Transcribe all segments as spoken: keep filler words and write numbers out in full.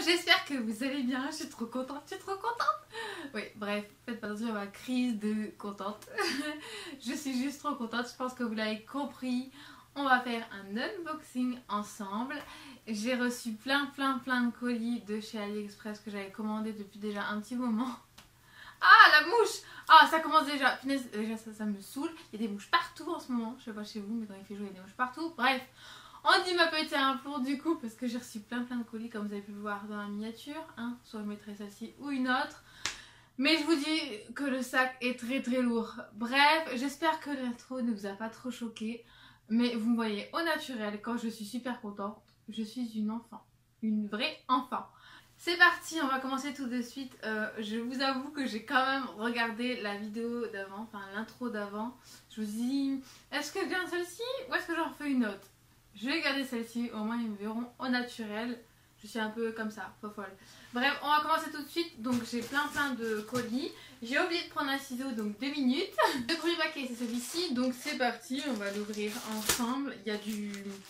j'espère que vous allez bien, je suis trop contente, je suis trop contente. Oui, bref, faites pas attention à ma crise de contente. Je suis juste trop contente, je pense que vous l'avez compris. On va faire un unboxing ensemble. J'ai reçu plein plein plein de colis de chez AliExpress que j'avais commandé depuis déjà un petit moment. Ah, la mouche! Ah, ça commence déjà. Punaise, déjà ça, ça me saoule. Il y a des mouches partout en ce moment. Je sais pas chez vous, mais quand il fait jour, il y a des mouches partout. Bref, on dit ma petite un plomb du coup parce que j'ai reçu plein plein de colis comme vous avez pu le voir dans la miniature. Hein. Soit je mettrai celle-ci ou une autre. Mais je vous dis que le sac est très très lourd. Bref, j'espère que l'intro ne vous a pas trop choqué. Mais vous me voyez au naturel quand je suis super contente. Je suis une enfant. Une vraie enfant. C'est parti, on va commencer tout de suite. Euh, je vous avoue que j'ai quand même regardé la vidéo d'avant, enfin l'intro d'avant. Je vous dis, est-ce que je garde celle-ci ou est-ce que j'en fais une autre? Je vais garder celle-ci, au moins ils me verront au naturel. Je suis un peu comme ça, pas folle. Bref, on va commencer tout de suite. Donc j'ai plein plein de colis. J'ai oublié de prendre un ciseau, donc deux minutes. Le premier paquet c'est celui-ci, donc c'est parti, on va l'ouvrir ensemble. Il y a du,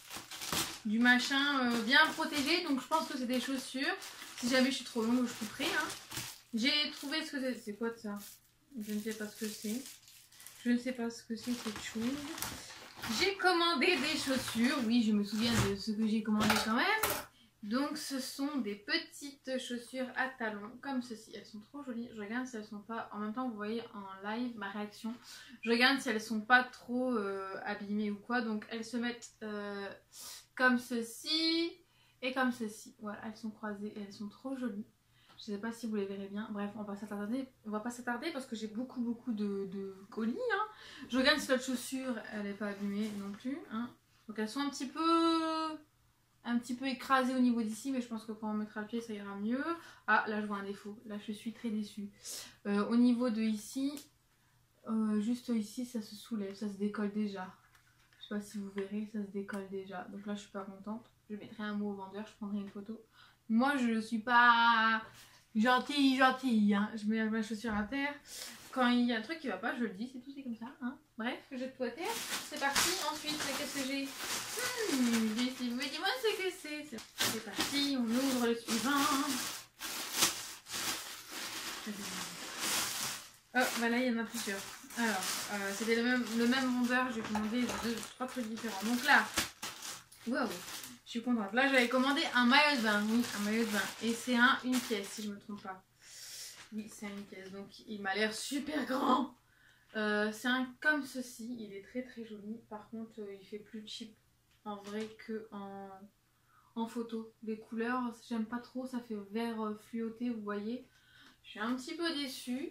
du machin euh, bien protégé, donc je pense que c'est des chaussures. Si jamais je suis trop longue, je couperai. Hein. J'ai trouvé ce que c'est. C'est quoi de ça? Je ne sais pas ce que c'est. Je ne sais pas ce que c'est cette chose. J'ai commandé des chaussures. Oui, je me souviens de ce que j'ai commandé quand même. Donc ce sont des petites chaussures à talons comme ceci. Elles sont trop jolies. Je regarde si elles sont pas... En même temps, vous voyez en live ma réaction. Je regarde si elles sont pas trop euh, abîmées ou quoi. Donc elles se mettent euh, comme ceci. Et comme ceci, voilà, elles sont croisées et elles sont trop jolies. Je sais pas si vous les verrez bien. Bref, on va s'attarder. On va pas s'attarder parce que j'ai beaucoup beaucoup de, de colis. Hein. Je regarde si l'autre chaussure, elle n'est pas abîmée non plus. Hein. Donc elles sont un petit peu, un petit peu écrasées au niveau d'ici, mais je pense que quand on mettra le pied, ça ira mieux. Ah, là je vois un défaut. Là je suis très déçue. Euh, au niveau de ici, euh, juste ici, ça se soulève, ça se décolle déjà. Je sais pas si vous verrez, ça se décolle déjà. Donc là je suis pas contente. Je mettrai un mot au vendeur, je prendrai une photo. Moi je suis pas gentille, gentille. Hein. Je mets ma chaussure à terre. Quand il y a un truc qui va pas, je le dis, c'est tout, c'est comme ça. Hein. Bref, je jette tout à terre. C'est parti. Ensuite, qu'est-ce que j'ai? hmm, Ici, vous me dites moi ce que c'est. C'est parti, on ouvre le suivant. Oh, voilà, il y en a plusieurs. Alors, euh, c'était le même, le même vendeur, j'ai commandé deux, trois trucs différents. Donc là, waouh, je suis contente. Là, j'avais commandé un maillot de bain, oui, un maillot de bain. Et c'est un, une pièce, si je me trompe pas. Oui, c'est une pièce, donc il m'a l'air super grand. Euh, c'est un comme ceci, il est très très joli. Par contre, euh, il fait plus cheap en vrai que en, en photo. Les couleurs, j'aime pas trop, ça fait vert euh, fluoté, vous voyez. Je suis un petit peu déçue.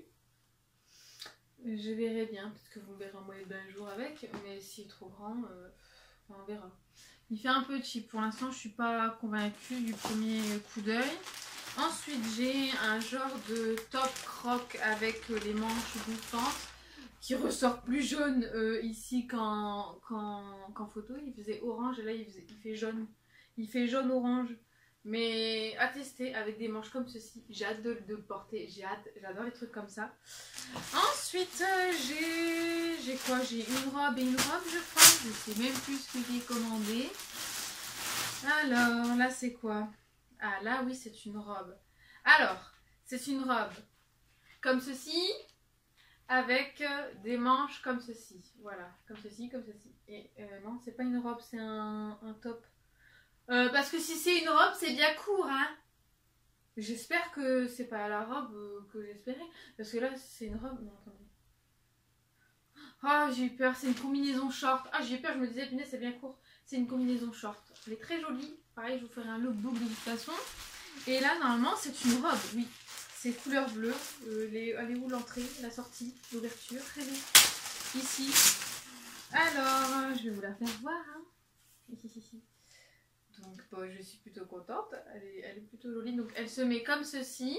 Je verrai bien, peut-être que vous verrez un maillot de bain un jour avec, mais s'il est trop grand, euh, enfin, on verra. Il fait un peu cheap, pour l'instant je suis pas convaincue du premier coup d'œil. Ensuite j'ai un genre de top croc avec les manches bouffantes qui ressort plus jaune euh, ici qu'en qu'en qu'en photo. Il faisait orange et là il, faisait, il fait jaune. Il fait jaune orange. Mais à tester avec des manches comme ceci. J'ai hâte de, de le porter. J'ai hâte. J'adore les trucs comme ça. Ensuite, euh, j'ai j'ai quoi? J'ai une robe et une robe, je crois. Je sais même plus ce que j'ai commandé. Alors, là, c'est quoi? Ah, là, oui, c'est une robe. Alors, c'est une robe comme ceci. Avec euh, des manches comme ceci. Voilà. Comme ceci, comme ceci. Et euh, non, c'est pas une robe, c'est un, un top. Euh, parce que si c'est une robe, c'est bien court, hein. J'espère que c'est pas la robe euh, que j'espérais. Parce que là, c'est une robe... Non, attendez. Ah, oh, j'ai eu peur. C'est une combinaison short. Ah, j'ai eu peur. Je me disais, punaise, c'est bien court. C'est une combinaison short. Elle est très jolie. Pareil, je vous ferai un lookbook de toute façon. Et là, normalement, c'est une robe, oui. C'est couleur bleue. Euh, les... Elle est où l'entrée, la sortie, l'ouverture? Très bien. Ici. Alors, je vais vous la faire voir, hein. Ici, ici, ici. Donc bon, je suis plutôt contente, elle est, elle est plutôt jolie. Donc elle se met comme ceci,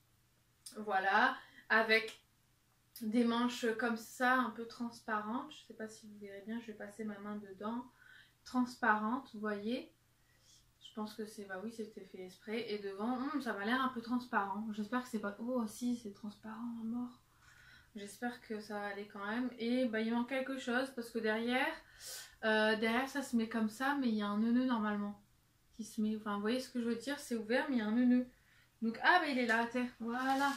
voilà, avec des manches comme ça, un peu transparentes. Je ne sais pas si vous verrez bien, je vais passer ma main dedans. Transparente, vous voyez. Je pense que c'est, bah oui, c'était fait exprès. Et devant, hum, ça m'a l'air un peu transparent. J'espère que c'est pas... Oh si, c'est transparent à mort. J'espère que ça va aller quand même. Et bah il manque quelque chose parce que derrière... Euh, derrière ça se met comme ça, mais il y a un nœud normalement. qui se met. Enfin, vous voyez ce que je veux dire, c'est ouvert, mais il y a un nœud. Donc, ah, bah il est là à terre. Voilà.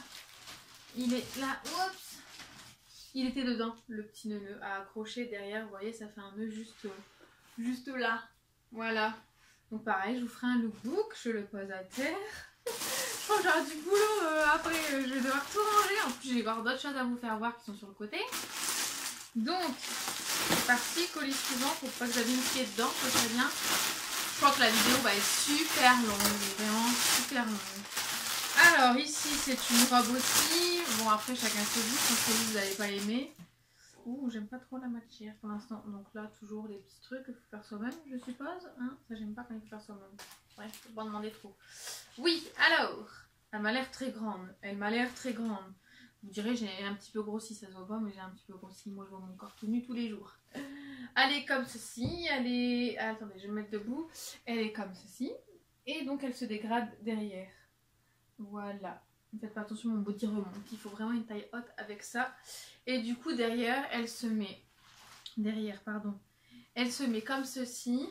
Il est là. Oups. Il était dedans, le petit nœud à accrocher derrière. Vous voyez, ça fait un nœud juste, juste là. Voilà. Donc, pareil, je vous ferai un lookbook. Je le pose à terre. Je crois que j'aurai du boulot. Euh, après, euh, je vais devoir tout ranger. En plus, j'ai encore d'autres choses à vous faire voir qui sont sur le côté. Donc, c'est parti. Colis suivant. Faut pas que j'abîme le pied dedans. C'est très bien. Je crois que la vidéo va être super longue. Vraiment super longue. Alors, ici, c'est une robe aussi. Bon, après, chacun se dit. Je pense que vous n'allez pas l'aimer. Ouh, j'aime pas trop la matière pour l'instant. Donc là, toujours les petits trucs qu'il faut faire soi-même, je suppose. Hein, ça, j'aime pas quand il faut faire soi-même. Bref, faut pas demander trop. Oui, alors, elle m'a l'air très grande. Elle m'a l'air très grande. Vous direz, j'ai un petit peu grossi, ça se voit pas, mais j'ai un petit peu grossi. Moi, je vois mon corps tout nu tous les jours. Elle est comme ceci. Elle est... Ah, attendez, je vais me mettre debout. Elle est comme ceci. Et donc, elle se dégrade derrière. Voilà. Ne faites pas attention, mon body remonte. Il faut vraiment une taille haute avec ça. Et du coup, derrière, elle se met... Derrière, pardon. Elle se met comme ceci.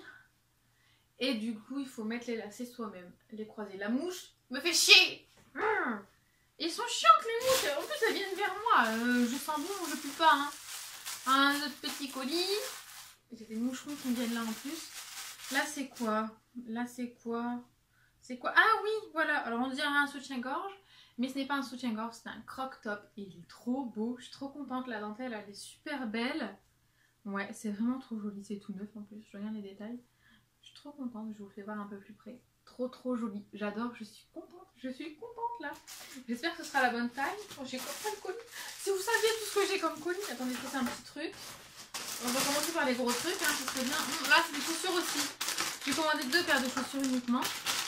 Et du coup, il faut mettre les lacets soi-même. Les croiser. La mouche me fait chier. Mmh. Ils sont chiantes, les mouches. En plus, elles viennent vers moi. Euh, je sens bon, je pue pas. Hein. Un autre petit colis. J'ai des moucherons qui viennent là en plus. Là, c'est quoi? Là, c'est quoi? C'est quoi? Ah oui, voilà. Alors, on dirait un soutien-gorge. Mais ce n'est pas un soutien-gorge, c'est un croc-top. Et il est trop beau. Je suis trop contente. La dentelle, elle est super belle. Ouais, c'est vraiment trop joli. C'est tout neuf en plus. Je regarde les détails. Je suis trop contente. Je vous le fais voir un peu plus près. Trop, trop joli. J'adore. Je suis contente. Je suis contente là. J'espère que ce sera la bonne taille. Oh, j'ai comme ça le colis. Si vous saviez tout ce que j'ai comme colis. Attendez, je fais un petit truc. On va commencer par les gros trucs. Hein, ce serait bien. Hum, là, c'est des chaussures aussi. J'ai commandé deux paires de chaussures uniquement.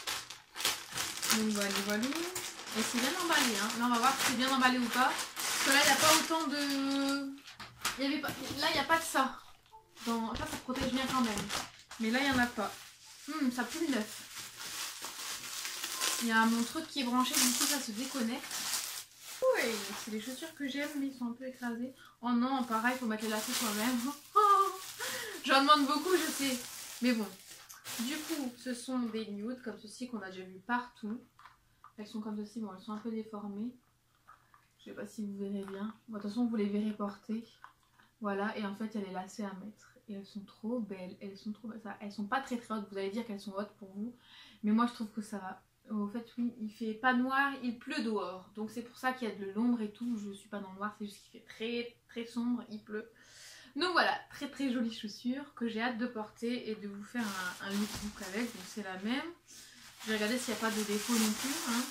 Donc voilà, voilà. Et c'est bien emballé, hein. Là on va voir si c'est bien emballé ou pas. Parce que là il n'y a pas autant de... Il y avait pas... Là il n'y a pas de ça. Dans... Ça, ça protège bien quand même. Mais là il n'y en a pas. Hum, ça pue le neuf. Il y a mon truc qui est branché, du coup ça se déconnecte. Oui, c'est les chaussures que j'aime, mais ils sont un peu écrasés. Oh non, pareil, il faut mettre les lacets soi-même. J'en demande beaucoup, je sais. Mais bon. Du coup, ce sont des nudes comme ceci qu'on a déjà vu partout. Elles sont comme ceci, bon, elles sont un peu déformées. Je sais pas si vous verrez bien. Bon, de toute façon, vous les verrez porter. Voilà, et en fait, il y a les lacets à mettre. Et elles sont trop belles. Elles sont trop belles. Ça, elles sont pas très très hautes. Vous allez dire qu'elles sont hautes pour vous. Mais moi, je trouve que ça va. Au fait, oui, il fait pas noir, il pleut dehors. Donc, c'est pour ça qu'il y a de l'ombre et tout. Je suis pas dans le noir, c'est juste qu'il fait très très sombre, il pleut. Donc voilà, très très jolies chaussures que j'ai hâte de porter et de vous faire un, un lookbook avec. Donc c'est la même. Je vais regarder s'il n'y a pas de défaut non plus. Hein.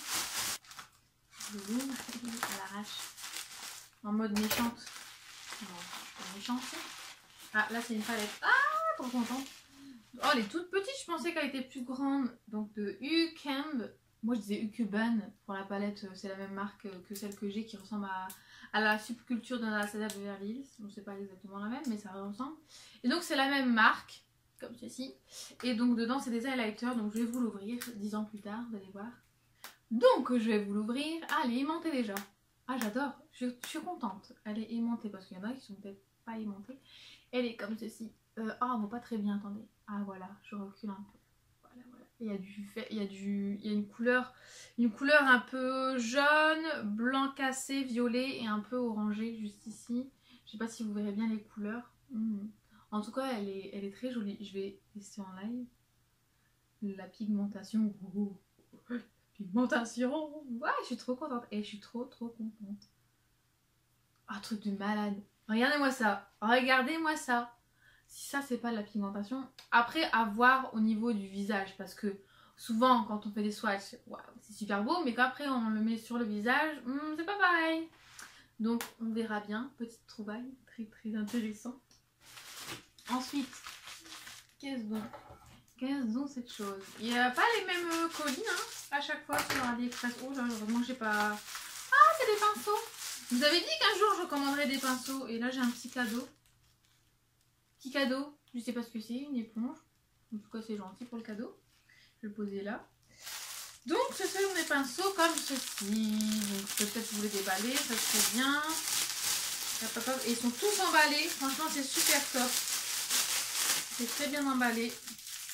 Je l'ouvre à l'arrache. En mode méchante. Non, je suis pas méchante. Ah, là c'est une palette. Ah, trop contente. Oh, elle est toute petite. Je pensais qu'elle était plus grande. Donc de Ucamb. Moi je disais Ucuban pour la palette. C'est la même marque que celle que j'ai qui ressemble à... à la subculture de Anastasia Beverly Hills. Donc c'est pas exactement la même, mais ça ressemble. Et donc c'est la même marque, comme ceci. Et donc dedans c'est des highlighters, donc je vais vous l'ouvrir dix ans plus tard, vous allez voir. Donc je vais vous l'ouvrir. Ah, elle est aimantée déjà. Ah, j'adore, je, je suis contente. Elle est aimantée parce qu'il y en a qui sont peut-être pas aimantées. Elle est comme ceci. Euh, ah, on voit pas très bien, attendez. Ah voilà, je recule un peu. Voilà, voilà. Il y a du, il y a du, il y a une couleur, une couleur un peu jaune, blanc cassé, violet et un peu orangé juste ici. Je sais pas si vous verrez bien les couleurs. Mmh. En tout cas, elle est, elle est très jolie. Je vais tester en live. La pigmentation. Oh, oh. Pigmentation. Ouais, je suis trop contente. Et je suis trop trop contente. Ah, oh, truc de malade. Regardez-moi ça. Regardez-moi ça. Si ça c'est pas de la pigmentation. Après, à voir au niveau du visage. Parce que souvent quand on fait des swatchs, wow, c'est super beau. Mais qu'après on le met sur le visage, hmm, c'est pas pareil. Donc on verra bien. Petite trouvaille. Très très intéressant. Ensuite, qu'est-ce donc Qu'est-ce donc cette chose? Il n'y a pas les mêmes colis hein, à chaque fois sur AliExpress. Oh là, heureusement que j'ai pas... Ah, c'est des pinceaux. Vous avez dit qu'un jour je commanderais des pinceaux. Et là j'ai un petit cadeau. Petit cadeau, je sais pas ce que c'est, une éponge. En tout cas c'est gentil pour le cadeau. Je vais le poser là. Donc ce sont des pinceaux comme ceci. Donc peut-être vous les déballer, ça serait bien. Et ils sont tous emballés. Franchement c'est super top. C'est très bien emballé.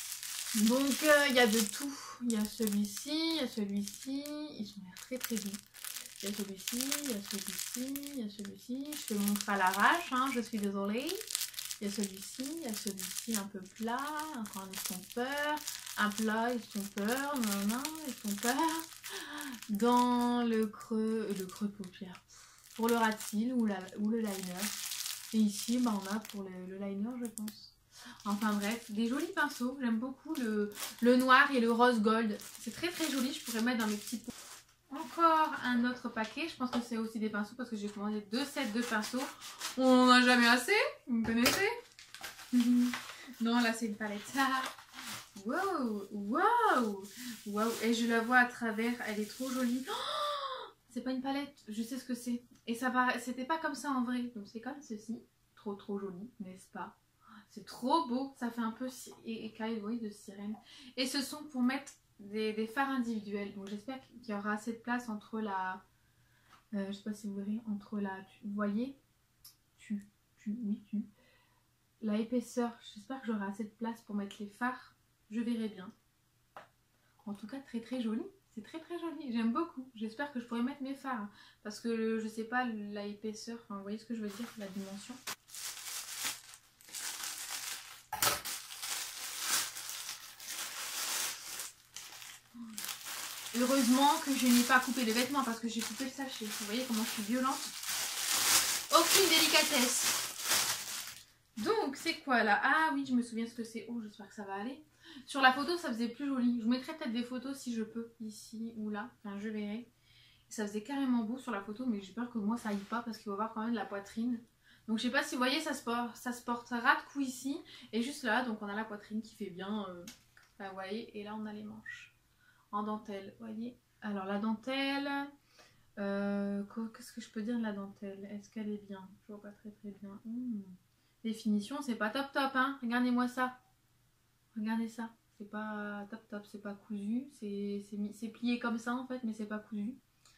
Donc il euh, y a de tout. Il y a celui-ci, il y a celui-ci. Ils ont l'air très très doux. Il y a celui-ci, il y a celui-ci, il y a celui-ci. Je te montre à l'arrache, hein, je suis désolée. Il y a celui-ci, il y a celui-ci un peu plat. Encore un estompeur. Un plat, estompeur. Non, non, estompeur. Dans le creux, le creux de paupière. Pour le ras de cils ou, la, ou le liner. Et ici, bah, on a pour le, le liner, je pense. Enfin bref, des jolis pinceaux. J'aime beaucoup le, le noir et le rose gold. C'est très très joli. Je pourrais mettre dans mes petits pots. Encore un autre paquet. Je pense que c'est aussi des pinceaux parce que j'ai commandé deux sets de pinceaux. On n'en a jamais assez. Vous me connaissez? Non, là c'est une palette. Wow, wow, wow. Et je la vois à travers. Elle est trop jolie. Oh, c'est pas une palette. Je sais ce que c'est. Et ça va. C'était pas comme ça en vrai. Donc c'est comme ceci. Trop trop joli, n'est-ce pas? C'est trop beau. Ça fait un peu écaille, oui, de sirène. Et ce sont pour mettre Des, des fards individuels. Donc j'espère qu'il y aura assez de place entre la euh, je sais pas si vous verrez, entre la tu, vous voyez tu, tu, oui tu la épaisseur. J'espère que j'aurai assez de place pour mettre les fards. Je verrai bien. En tout cas très très joli. C'est très très joli. J'aime beaucoup. J'espère que je pourrai mettre mes fards. Parce que je sais pas la épaisseur. Enfin vous voyez ce que je veux dire, la dimension. Heureusement que je n'ai pas coupé les vêtements parce que j'ai coupé le sachet. Vous voyez comment je suis violente. Aucune délicatesse. Donc c'est quoi là? Ah oui, je me souviens ce que c'est. Oh, j'espère que ça va aller. Sur la photo ça faisait plus joli. Je vous mettrai peut-être des photos si je peux. Ici ou là. Enfin je verrai. Ça faisait carrément beau sur la photo. Mais j'ai peur que moi ça aille pas parce qu'il va y avoir quand même de la poitrine. Donc je sais pas si vous voyez, ça se porte, ça se porte ras de cou ici. Et juste là, donc on a la poitrine qui fait bien. Euh, là, vous voyez. Et là on a les manches. En dentelle, vous voyez. Alors la dentelle, euh, qu'est-ce que je peux dire de la dentelle? Est-ce qu'elle est bien? Je vois pas très très bien. Mmh. Définition, c'est pas top top, hein. Regardez-moi ça. Regardez ça. C'est pas top top, c'est pas cousu. C'est plié comme ça en fait, mais c'est pas cousu.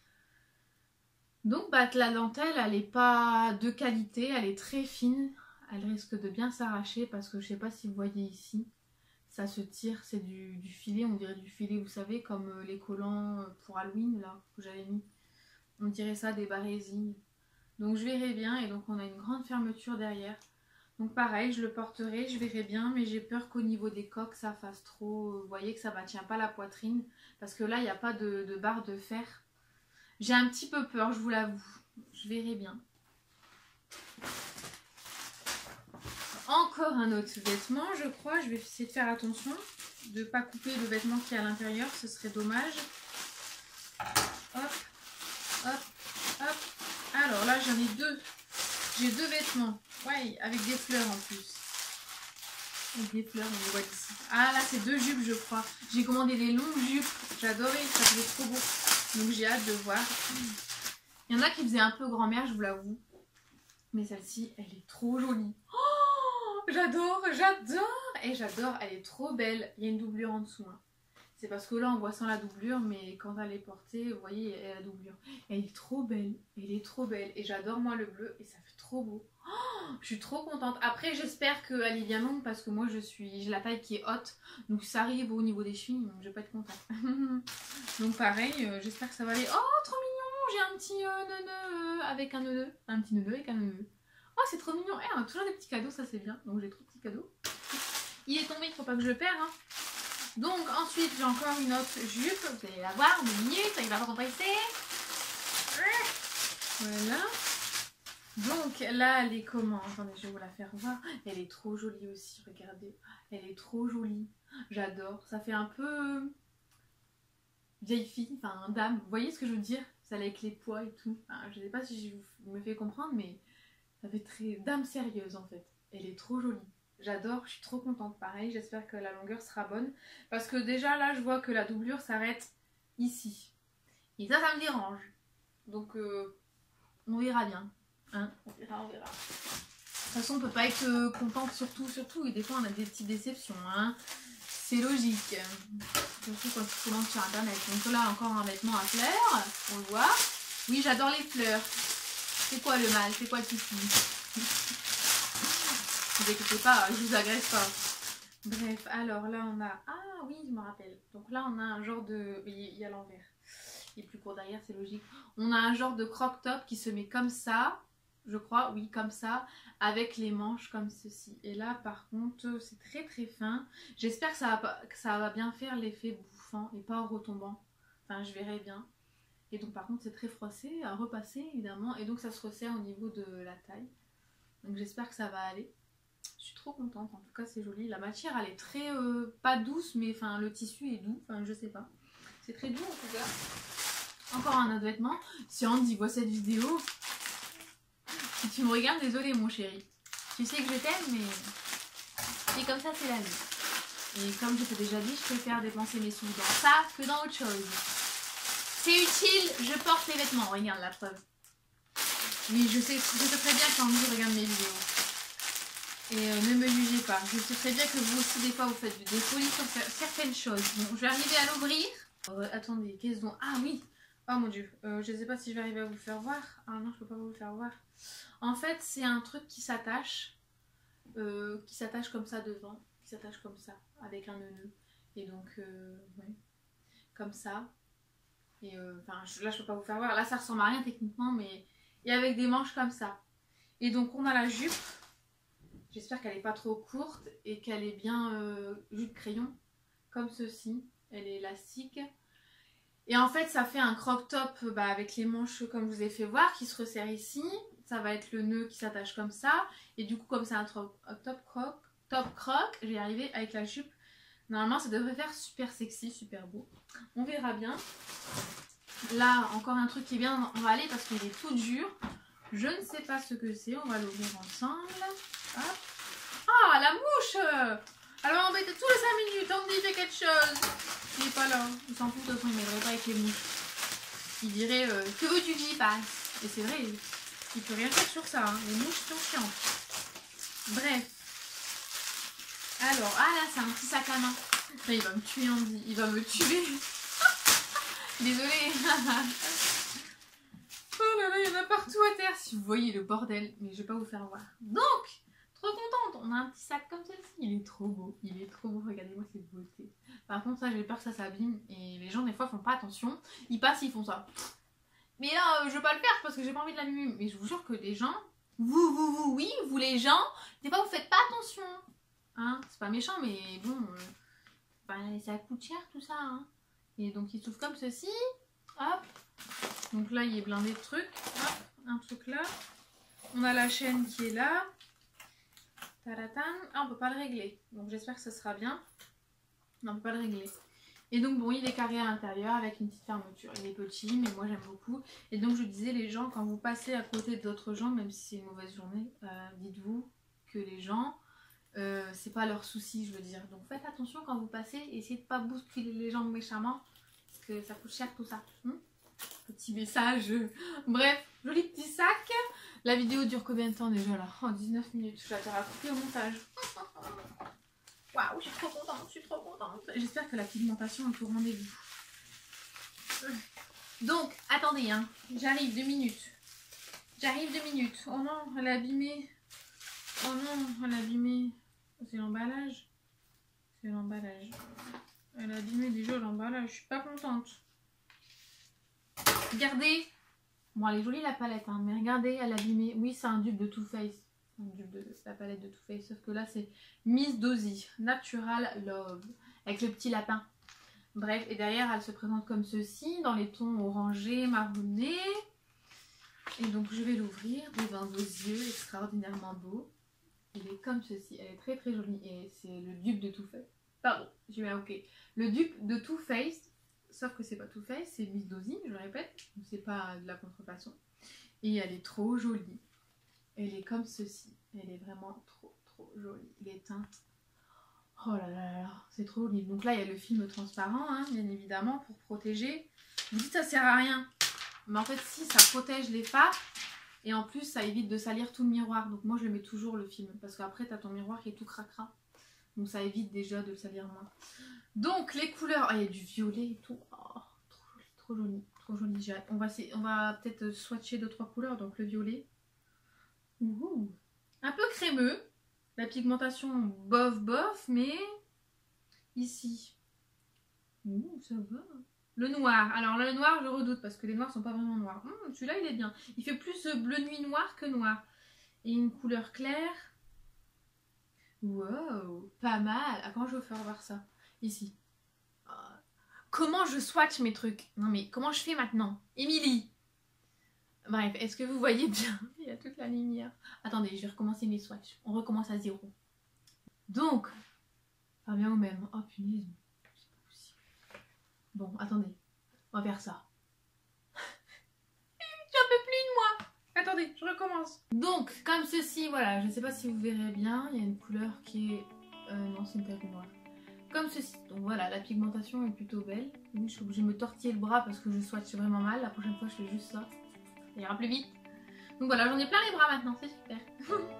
Donc bah, la dentelle, elle est pas de qualité, elle est très fine. Elle risque de bien s'arracher parce que je sais pas si vous voyez ici. Ça se tire, c'est du, du filet, on dirait du filet, vous savez, comme euh, les collants pour Halloween, là, que j'avais mis. On dirait ça, des barésilles. Donc je verrai bien, et donc on a une grande fermeture derrière. Donc pareil, je le porterai, je verrai bien, mais j'ai peur qu'au niveau des coques, ça fasse trop... Vous voyez que ça ne tient pas la poitrine, parce que là, il n'y a pas de, de barre de fer. J'ai un petit peu peur, je vous l'avoue. Je verrai bien. Encore un autre vêtement, je crois. Je vais essayer de faire attention de ne pas couper le vêtement qui est à l'intérieur. Ce serait dommage. Hop, hop, hop. Alors là, j'en ai deux. J'ai deux vêtements. Ouais, avec des fleurs en plus. Avec des fleurs, on les voit ici. Ah là, c'est deux jupes, je crois. J'ai commandé des longues jupes. J'adorais, ça faisait trop beau. Donc j'ai hâte de voir. Il y en a qui faisaient un peu grand-mère, je vous l'avoue. Mais celle-ci, elle est trop jolie. Oh, j'adore, j'adore. Et j'adore, elle est trop belle. Il y a une doublure en dessous. Hein. C'est parce que là, on voit sans la doublure, mais quand elle est portée, vous voyez, elle a la doublure. Elle est trop belle. Elle est trop belle. Et j'adore, moi, le bleu. Et ça fait trop beau. Oh, je suis trop contente. Après, j'espère qu'elle est bien longue parce que moi, je suis, j'ai la taille qui est haute. Donc, ça arrive au niveau des chevilles. Donc, je vais pas être contente. Donc, pareil, euh, j'espère que ça va aller. Oh, trop mignon. J'ai un petit euh, nœud avec un nœud. Un petit nœud avec un nœud. Oh, c'est trop mignon. Eh, on a toujours des petits cadeaux, ça c'est bien. Donc, j'ai trop de petits cadeaux. Il est tombé, il ne faut pas que je le perde. Hein. Donc, ensuite, j'ai encore une autre jupe. Vous allez la voir, deux minutes, il va pas compresser. Voilà. Donc, là, elle est comment? Attendez, je vais vous la faire voir. Elle est trop jolie aussi, regardez. Elle est trop jolie. J'adore. Ça fait un peu vieille fille, enfin dame. Vous voyez ce que je veux dire? Celle avec les poids et tout. Enfin, je sais pas si je me fais comprendre, mais ça fait très dame sérieuse en fait. Elle est trop jolie. J'adore, je suis trop contente. Pareil, j'espère que la longueur sera bonne. Parce que déjà là, je vois que la doublure s'arrête ici. Et ça, ça me dérange. Donc, euh, on verra bien. Hein, on verra, on verra. De toute façon, on peut pas être euh, contente sur tout, sur tout. Et des fois, on a des petites déceptions. Hein. C'est logique. Surtout quand tu commandes sur internet. Donc là, encore un vêtement à fleurs. On le voit. Oui, j'adore les fleurs. C'est quoi le mal? C'est quoi le souci? Ne vous inquiétez pas, je vous agresse pas. Bref, alors là, on a... Ah, oui, je me rappelle. Donc là, on a un genre de... Il y a l'envers. Il est plus court derrière, c'est logique. On a un genre de croc-top qui se met comme ça, je crois, oui, comme ça, avec les manches comme ceci. Et là, par contre, c'est très très fin. J'espère que ça va pas, que ça va bien faire l'effet bouffant et pas retombant. Enfin, je verrai bien. Et donc, par contre, c'est très froissé, à repasser, évidemment. Et donc, ça se resserre au niveau de la taille. Donc, j'espère que ça va aller. Je suis trop contente, en tout cas c'est joli. La matière elle est très, euh, pas douce, mais enfin le tissu est doux, enfin je sais pas. C'est très doux en tout cas. Encore un autre vêtement. Si Andy voit cette vidéo, si tu me regardes, désolé mon chéri. Tu sais que je t'aime, mais... Et comme ça c'est la vie. Et comme je t'ai déjà dit, je préfère dépenser mes sous dans ça que dans autre chose. C'est utile, je porte les vêtements, regarde la preuve. Oui, je sais, je sais très bien quand Andy regarde mes vidéos. Et euh, ne me jugez pas. Je sais très bien que vous aussi, des fois, vous faites des folies sur certaines choses. Bon, je vais arriver à l'ouvrir. Euh, attendez, qu'est-ce donc... Ah oui. Oh mon dieu. Euh, je ne sais pas si je vais arriver à vous le faire voir. Ah non, je peux pas vous le faire voir. En fait, c'est un truc qui s'attache. Euh, qui s'attache comme ça devant. Qui s'attache comme ça. Avec un nœud. Et donc, euh, ouais. Comme ça. Et euh, enfin, là, je peux pas vous faire voir. Là, ça ressemble à rien techniquement, mais... Et avec des manches comme ça. Et donc, on a la jupe. J'espère qu'elle n'est pas trop courte et qu'elle est bien euh, jupe crayon, comme ceci. Elle est élastique. Et en fait, ça fait un crop top bah, avec les manches, comme je vous ai fait voir, qui se resserre ici. Ça va être le nœud qui s'attache comme ça. Et du coup, comme c'est un top croc, top croc, je vais y arriver avec la jupe. Normalement, ça devrait faire super sexy, super beau. On verra bien. Là, encore un truc qui est bien emballé parce qu'il est tout dur. Je ne sais pas ce que c'est. On va l'ouvrir ensemble. Hop. Ah, la mouche! Elle va m'embêter tous les cinq minutes. Andy fait quelque chose. Il n'est pas là. Il s'en fout de toute façon, il m'aiderait pas avec les mouches. Il dirait euh, que veux-tu que j'y passe? Et c'est vrai, il ne peut rien faire sur ça. Hein. Les mouches sont chiantes. Bref. Alors, ah là, c'est un petit sac à main. Là, il va me tuer, Andy. Il va me tuer. Désolée. Oh là là, il y en a partout à terre. Si vous voyez le bordel. Mais je vais pas vous faire voir. Donc, trop contente. On a un petit sac comme celle-ci. Il est trop beau. Il est trop beau. Regardez-moi cette beauté. Par contre, ça, j'ai peur que ça s'abîme. Et les gens, des fois, font pas attention. Ils passent, ils font ça. Mais là, euh, je veux pas le faire parce que j'ai pas envie de l'abîmer. Mais je vous jure que les gens... Vous, vous, vous, oui, vous les gens, des fois, vous faites pas attention. Hein, c'est pas méchant, mais bon... Euh, ben, ça coûte cher, tout ça. Hein. Et donc, il s'ouvre comme ceci. Hop. Donc là, il est blindé de trucs. Hop, un truc là. On a la chaîne qui est là. Taratam. Ah, on peut pas le régler. Donc j'espère que ça sera bien. Non, on peut pas le régler. Et donc bon, il est carré à l'intérieur avec une petite fermeture. Il est petit, mais moi j'aime beaucoup. Et donc je disais, les gens, quand vous passez à côté d'autres gens, même si c'est une mauvaise journée, euh, dites-vous que les gens, euh, c'est pas leur souci, je veux dire. Donc faites attention quand vous passez. Essayez de pas bousculer les gens méchamment. Parce que ça coûte cher tout ça. Hum Petit message. Bref, joli petit sac. La vidéo dure combien de temps déjà là? Oh, dix-neuf minutes. Je vais la couper au montage. Waouh, je suis trop contente, je suis trop contente. J'espère que la pigmentation est au rendez-vous. Donc, attendez, hein. J'arrive deux minutes. J'arrive deux minutes. Oh non, elle a abîmé. Oh non, elle a abîmé. C'est l'emballage. C'est l'emballage. Elle a abîmé déjà l'emballage. Je suis pas contente. Regardez. Bon, elle est jolie la palette, hein, mais regardez, elle a abîmé. Oui, c'est un dupe de Too Faced. Un dupe de la palette de Too Faced. Sauf que là, c'est Miss Dozy Natural Love. Avec le petit lapin. Bref, et derrière, elle se présente comme ceci, dans les tons orangés, marronnés. Et donc, je vais l'ouvrir devant vos yeux, extraordinairement beau. Il est comme ceci. Elle est très très jolie. Et c'est le dupe de Too Faced. Pardon, j'ai mis un ok. Le dupe de Too Faced. Sauf que c'est pas Too Faced, c'est Miss Dozy, je le répète. Donc c'est pas de la contrefaçon. Et elle est trop jolie. Elle est comme ceci. Elle est vraiment trop trop jolie. Les teintes. Oh là là là, c'est trop joli. Donc là, il y a le film transparent, hein, bien évidemment, pour protéger. Vous dites ça sert à rien. Mais en fait, si, ça protège les fards. Et en plus, ça évite de salir tout le miroir. Donc moi, je le mets toujours le film. Parce qu'après, tu as ton miroir qui est tout cracra. Donc ça évite déjà de le salir moins. Donc les couleurs, ah, il y a du violet et tout. Oh, trop joli, trop joli, trop joli. On va, on va peut-être swatcher deux trois couleurs. Donc le violet. Ouh, un peu crémeux. La pigmentation bof bof, mais ici Ouh, ça va. Le noir. Alors le noir, je redoute parce que les noirs sont pas vraiment noirs. Hum, celui-là, il est bien. Il fait plus bleu nuit noir que noir. Et une couleur claire. Wow, pas mal. Ah, comment je vais faire voir ça? Ici. Oh. Comment je swatch mes trucs? Non mais comment je fais maintenant? Émilie. Bref, est-ce que vous voyez bien? Il y a toute la lumière. Attendez, je vais recommencer mes swatchs. On recommence à zéro. Donc, ça revient au même. Oh punaise. C'est pas possible. Bon, attendez. On va faire ça. J'en peux plus de moi. Attendez, je recommence. Donc, comme ceci, voilà. Je ne sais pas si vous verrez bien. Il y a une couleur qui est... Euh, non, c'est une taille noire. Comme ceci. Donc voilà, la pigmentation est plutôt belle. Je suis obligée de me tortiller le bras parce que je swatch vraiment mal. La prochaine fois, je fais juste ça. Ça ira plus vite. Donc voilà, j'en ai plein les bras maintenant, c'est super.